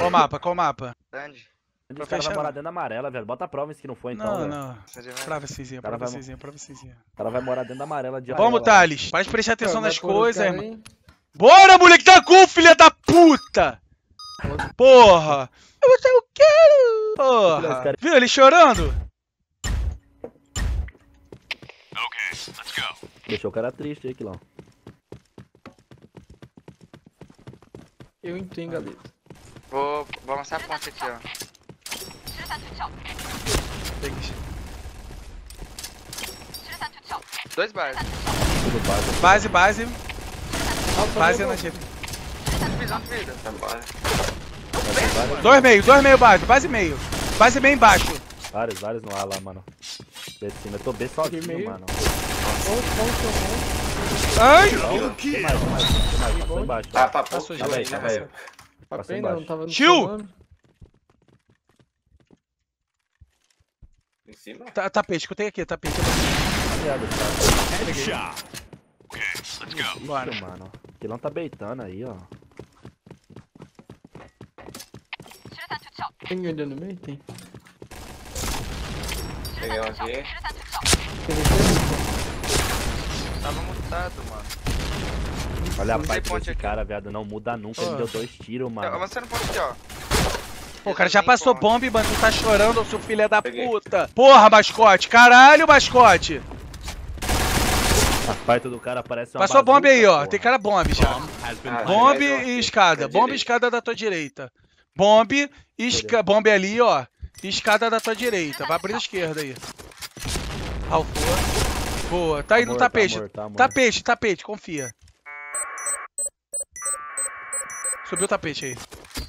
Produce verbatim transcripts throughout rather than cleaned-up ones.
Qual mapa? Qual mapa? Grande. O cara vai morar dentro da amarela, velho. Bota a prova se não for então, Não, velho. não. Prova Cizinha, Cara prova vai- Cizinha, prova Cizinha. O cara vai morar dentro da amarela de Vamos, amarela. Thales. Para de prestar atenção Vai nas por o coisas, cara irmão. aí. Bora, moleque, tá com, filha da puta! Porra! Eu não quero! Porra! Viu ele chorando? Deixou o cara triste aí, Quilão. Eu entendo, galera. Vou, vou avançar a ponte aqui, ó. Dois bares. Tudo base. Base, base. Nossa, Base meu na Deus. direita. Divisão de vida. Dois meio, dois meio base, base meio. Base meio embaixo. Vários, vários no ar lá, mano. B de cima. Eu tô B sozinho, meio. mano. Ai! Tem mais, tem mais, tem mais. Passou embaixo. Ah, papo. Passou, Tá bem, tá bem. A Passou pena, não embaixo. tava no Tio! seu nome. Em cima? Tá, tapete, escutei aqui, tapete. Rapaziada, cara. Bora. Ixi, mano. O Quilão tá beitando aí, ó. Tem ninguém no meio? Tem. Peguei um aqui. Tem ninguém? Tava mutado, mano. Olha a Não tem parte ponte desse aqui. cara, viado. Não muda nunca. Ele Ó. deu dois tiros, Eu mano. Avançando ponte aqui, ó. Pô, o cara já passou bomba, mano. Tu tá chorando, seu filho da Peguei. puta. Porra, mascote. Caralho, mascote. A parte do cara parece uma Passou bomba bazuca, aí, ó. porra. Tem cara bomba já. Ah, Bombe mais um aqui, e escada. pra Bomba e direita. escada da tua direita. Bombe, esca... bombe ali, ó. E escada da tua direita. Vai abrir a esquerda aí. Alfoa. Boa. Tá aí no Amor, tá tapete. amor, tá amor. Tapete, tapete, confia. Subiu o tapete aí.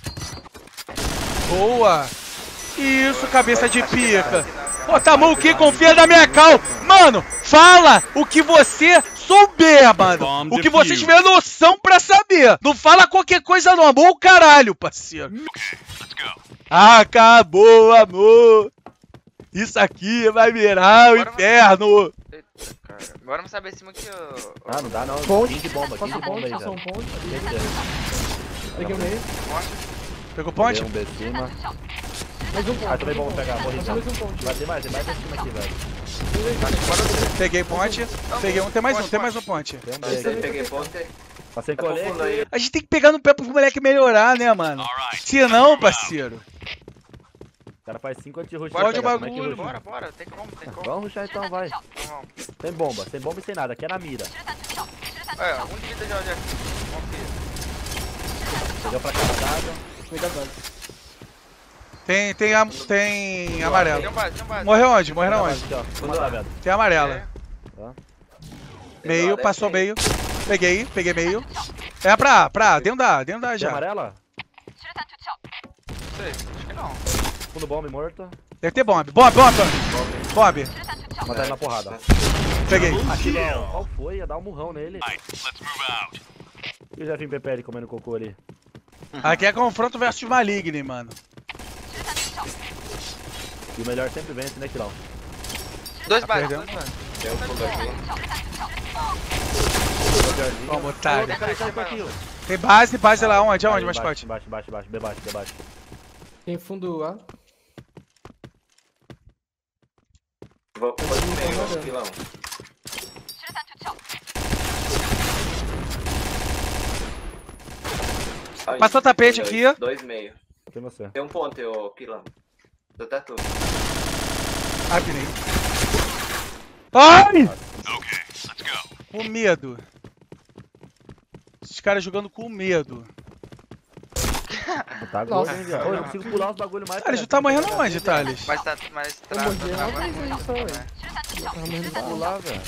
Boa. Isso, cabeça de pica. Pô, tá bom o que? Confia na minha cal. Mano, fala o que você souber, mano. O que você tiver noção pra saber. Não fala qualquer coisa não, amor, o caralho, parceiro. Acabou, amor. Isso aqui vai virar o Bora, inferno. Eita, cara. Agora vamos saber cima aqui, ó. Ah, não dá não. Ponte. quinze bomba, quinze Passa bomba ponte, aí, passa um velho. ponte. Tem que ter. Peguei o meio. Pegou ponte? Peguei um B cima. Mais um ponte. Ah, também vamos pegar, morri Mais já. mais um ponte. Vai ter mais, tem mais B cima aqui, velho. Peguei ponte. Peguei um, tem mais um, tem mais um ponte. Tem um B Passei, aqui. peguei ponte. Passei Tá colete. profundo aí. A gente tem que pegar no pé pros moleque melhorar, né, mano? Se não, parceiro. O cara faz cinco anti-rush. Bora, Pode o Como é que bagulho, rusha? Bora, bora. Tem como, tem como. Vamos rushar então, vai. Vamos. Sem bomba, sem bomba e sem nada, aqui é na mira. É, um de vida já, já. Confia. Pegou pra casada. Cuida da base. Tem, tem, a, tem Tem amarelo. um base, tem um base. Morreu onde? Morreu onde? Aqui, ó. Vamos lá, velho. Tem amarela. É. Meio, Tem passou tem. meio. Peguei, peguei meio. É pra A, pra A, dentro da A, dentro da A Tem já. amarela? Não sei, acho que não. Fundo bomba morto. Deve ter bomb. Bomb, bomb, bomb. Matar ele na porrada. Peguei. Aqui, não. Qual foi? Ia dar um murrão nele. E o Jefinho P P L comendo cocô ali? Aqui é confronto versus Maligne, mano. E o melhor sempre vence, né, Quilão? Dois Tá bares, perdendo? dois bares. Tem um fundo aqui. Vamos, otário. Cara, sai com aquilo. Tem base, base lá onde? Aonde, Aí, mascote? Embaixo, embaixo, embaixo, B baixo, B baixo. Tem fundo A. Vou pôr no meio, ó, pilão. Ai, Passou tapete dois- aqui, ó. Dois meio. Tem você. Tem um ponte, ô Quilão. Do tatu. Ah, pirei. Ai! Com medo. Esses caras jogando com medo. Tá Nossa. gordo, hein, viado? Ô, eu não consigo pular os bagulho mais. Thales, tu perto. tá morrendo onde, Thales? Mas tá, mas Eu trava, morri uma trava vez muito, aí só, né? velho. Tava morrendo pra lá. Pular, velho.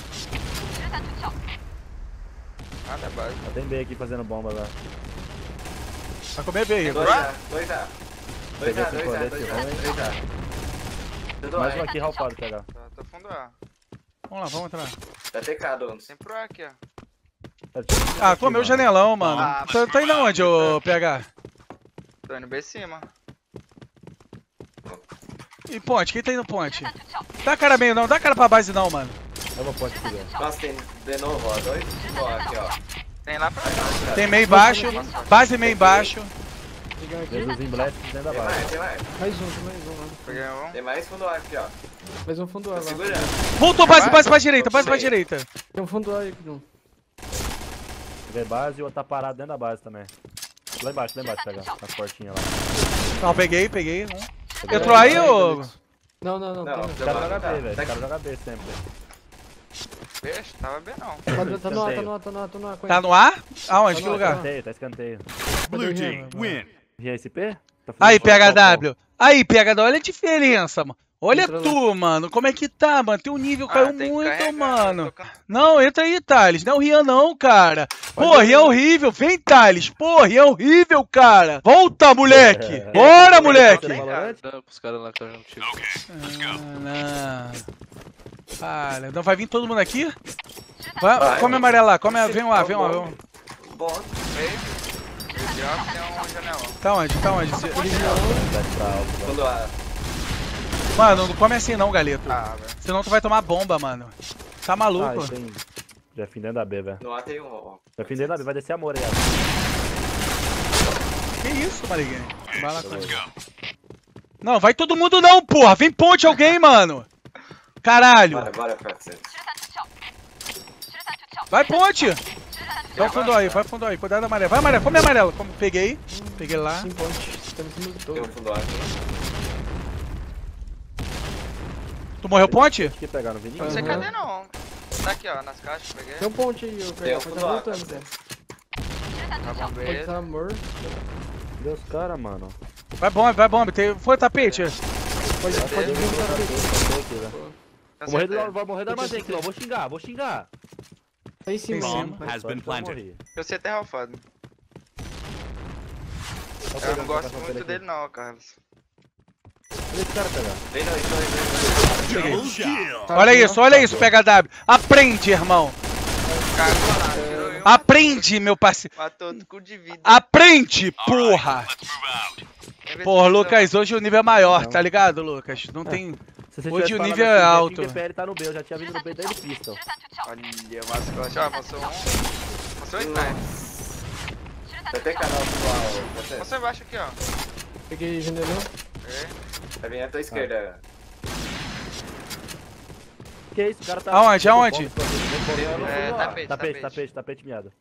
Nada é base. Já tem B aqui fazendo bomba, velho. Vai comer bem. Dois A, dois A. Dois Peguei A, esse dois A, colete dois A, ruim. dois A. Tudo Mais um A. aqui, ralpado, pegar. Tá, tô fundo A. Vamos lá, vamos entrar. Tá T K, donos. Tem pro A aqui, ó. Ah, comeu o janelão, mano. Ah, Tá, tá indo onde, ô P H? Tô indo B cima. E ponte, quem tá indo ponte? Dá cara meio não, dá cara pra base não, mano. Eu vou pôr aqui, velho. Nossa, tem de novo, ó. Dois. Ó, aqui, ó. Tem lá pra cá. Tem meio baixo, base meio baixo. Pegar aqui. Jesusinho Blast dentro da Tem base. mais, tem mais. Mais um, tem mais um lá. Peguei um. Tem mais fundo A aqui, ó. Mais um fundo A Tô lá. segurando. Voltou, base, base pra direita, base pra direita. Tem um fundo A aí, Bruno. Peguei base e o outro tá parado dentro da base também. Lá embaixo, lá embaixo, pega. Na portinha lá. Não, peguei, peguei. Um. Peguei. Entrou aí, É, ô? Não, não, não. Não, Tem Os caras jogam Tá, B, velho. tá Os caras jogam B sempre. Beijo, tava bem não. não. Tá no ar, tá no ar, tá no ar, tá no ar. Tá no ar? Aonde? Tá Que no ar, lugar? Escanteio, tá escanteio. Blue Team, win. G S P? Tá Aí, fazendo P H qual- W. Aí, P H W, olha a diferença, mano. Olha Entra lá. tu, mano. Como é que tá, mano? Teu nível caiu Ah, tem que muito, carregar, mano. eu tô can- Não, entra aí, Thales. Não é o Rian, não, cara. Pô, Rian é horrível. Vem, Thales. Pô, Rian é horrível, cara. Volta, moleque. É. Bora, moleque. Tem Valorant? Dá pros caras lá que eu não tive. Ah, não. Cara, não vai vir todo mundo aqui? Vai, Vai. come amarela lá. Come, vem lá, vem lá. Vem lá. Bom. Veio. Esse drop tem um janelão. Tá onde? Tá onde? Se- Vai pra alto, vai. Fundo A. Mano, não come assim não, Galeto. Ah, velho. Senão tu vai tomar bomba, mano. Tá Ah, maluco? e tem... Jefinho dentro da B, velho. No A tem um, ó. Jefinho dentro da B, vai descer amor aí, ó. Que isso, Mariguinho? Vai lá com ele. Não, vai todo mundo não, porra. Vem ponte alguém, mano. Caralho. Bora, bora, parceiro. Vai ponte. Vai fundo aí, vai fundo aí. Cuidado da amarela. Vai amarela, come a amarela. Come- Peguei. Peguei lá. Sim, ponte. Temos um do Tem um todo. fundo A aqui. Tu morreu ponte? Acho que pegar no Vininho. Não sei Aham. cadê não. Tá aqui, ó, nas caixas, peguei. Tem um ponte aí, o Tem um P H. fundo Tá A, voltando, parceiro. Zé. Tá bom, Pode beleza. dar amor. Cadê os caras, mano? Vai bomba, vai bomba. Tem... Foi tapete. Pode, pode vir um tapete. Tô aqui, velho. Tá Vou morrer do, certo. vou morrer do armazém aqui, ó. Vou xingar, vou xingar. Tá em cima. Em cima. né? Has been planted. Eu sei até Ralfado. Eu não gosto muito dele não, Carlos. Deixa esse cara pegar. Vem dois, dois, dois, dois. Tá Olha aqui, isso, ó. olha isso, P H W. Aprende, irmão. Cagou lá, tirou eu. Aprende, meu parceiro. Matou outro cu de vida. Aprende, porra. Tem vez Porra, que Lucas, hoje o nível é maior, Não. tá ligado, Lucas? Não tem... Se você Hoje tivesse o falado nível é assim, alto. Jefinho P P L tá no B, eu já tinha vindo no B desde pistol. Olha, mascote. Ó, mostrou um. Mostrou um sniper. Vai ter canal fundo A, ó, parceiro. Mostrou embaixo aqui, ó. Peguei janelão. Peguei. Vai vir à tua esquerda. Que isso, o cara tá... Aonde, aonde? É, tapete, Tapete, tapete. tapete, tapete miado.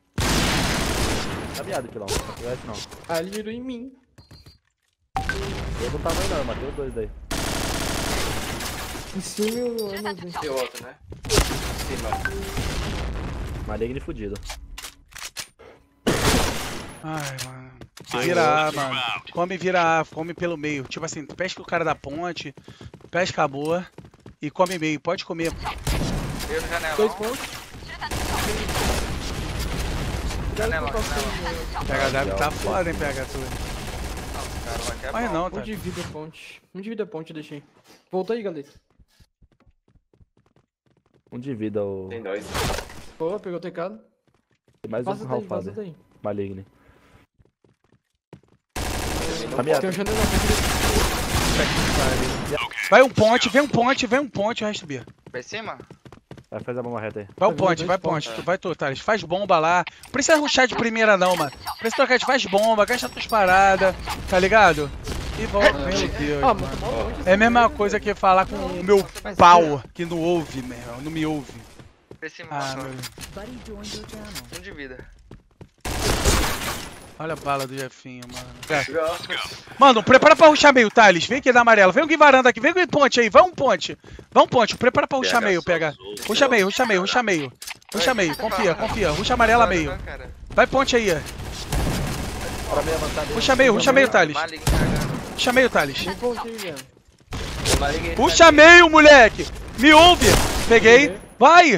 Tá miado, Pilão. Não conhece não. Ah, ele mirou em mim. Eu não tava aí não, eu matei os dois daí. Em cima e o armazém. Tem outro, né? Em cima. Maligno e fudido. Ai, mano. Vira A, mano. Come vira A, come pelo meio. Tipo assim, pesca o cara da ponte, pesca a boa e come meio. Pode comer. Eu no janelão. Dois pontos. Janelão, janelão. P H W tá foda, hein, P H W. Cara, vai que é Mas bom. não, Um tá. de vida ponte. Um de vida ponte, eu deixei. Volta aí, galera. Um de vida, o... Tem dois. Pô, pegou o tecado. Tem mais um Vaza daí, vaza Ralfada. daí. Maligno. Tá miado. Tem um janelão. Vai um ponte, vem um ponte, vem um ponte, o resto B. Vai em cima? Vai fazer a bomba reta aí. Vai o Tá vindo ponte, dois vai pontos. ponte. Tu vai tu, Thales. Faz bomba lá. Não precisa rushar de primeira, não, mano. Precisa trocar de faz bomba, gasta tuas paradas, tá ligado? E volta. Meu Deus, Ah, mano. mas tomou um monte. É a mesma coisa que falar com o meu pau, que não ouve, meu. Não me ouve. Vai em cima, Ah, mostrou. meu. Um de vida. Olha a bala do Jefinho, mano. Legal. Mano, prepara pra rushar meio, Thales. Vem aqui da amarela. Vem alguém varanda aqui. Vem com ponte aí. Vai um ponte. Vai um ponte. Prepara pra rushar meio, pega. Ruxa meio, ruxa meio, ruxa meio. Ruxa meio. Confia, confia. Ruxa amarela meio. Cara. Vai ponte aí. Pra meio avançar dele. Ruxa meio, ruxa meio, Thales. Maligno cagando. Ruxa meio, Thales. Tem ponte aí, velho. Tem maligno. Ruxa meio, moleque. Me ouve. Peguei. Vai.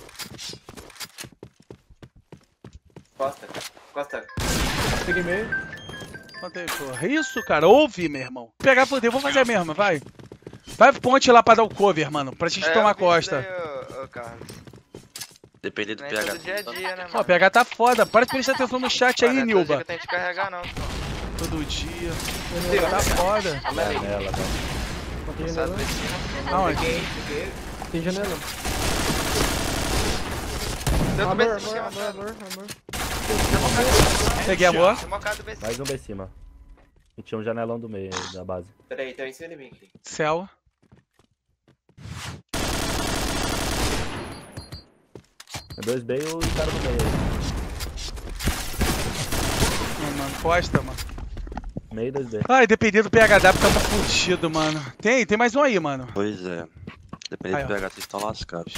Costa. Costa. Peguei meio. Contei, porra. Isso, cara. Ouve, meu irmão. Pegar poder. Vou fazer a mesma, vai. Vai ponte lá pra dar o cover, mano. Pra gente É, tomar eu vi costa. isso daí, ô, ô, Carlos. Depende do Nem P H. todo dia a dia, né, Ó, mano? o P H tá foda. Para de prestar atenção no chat aí, Cara, não é todo dia que Nilba. eu tenho que carregar, não. Então. Todo dia. Tá foda. É nela, velho. Botei Passado janelão. pra cima. Aonde? Peguei, peguei. Tem janelão. Deu Amor, do B amor, cima, amor, amor, amor. Peguei amor. Tem mocado do B cima. Mais um B em cima. E tinha um janelão do meio aí, da base. Peraí, tem um em cima de mim aqui. Céu. É dois B e o cara do meio aí. Não, mano, costa, mano. Meio e dois B. Ai, dependendo do P H W, tamo fudido, mano. Tem, tem mais um aí, mano. Pois é. Dependendo Aí, do ó. P H, vocês estão lascados.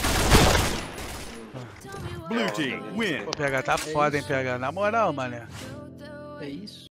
Blue team win. Pô, P H tá foda, hein, P H. Na moral, mané. É isso.